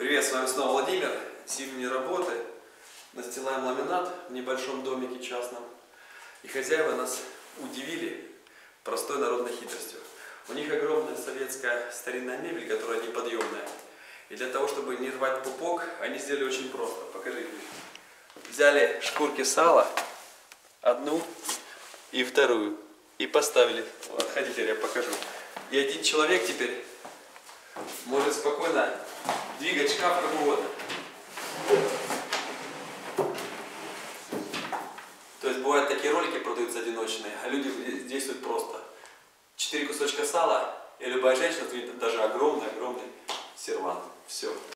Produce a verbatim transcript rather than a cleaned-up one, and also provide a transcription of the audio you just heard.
Привет, с вами снова Владимир. Зимние работы. Настилаем ламинат в небольшом домике частном. И хозяева нас удивили простой народной хитростью. У них огромная советская старинная мебель, которая неподъемная. И для того, чтобы не рвать пупок, они сделали очень просто. Покажи. Взяли шкурки сала, одну и вторую, и поставили. Вот, хотите, я покажу. И один человек теперь может спокойно двигать шкаф как угодно. То есть бывают такие ролики, продаются одиночные, а люди действуют просто. Четыре кусочка сала, и любая женщина, даже огромный-огромный сервант. Все.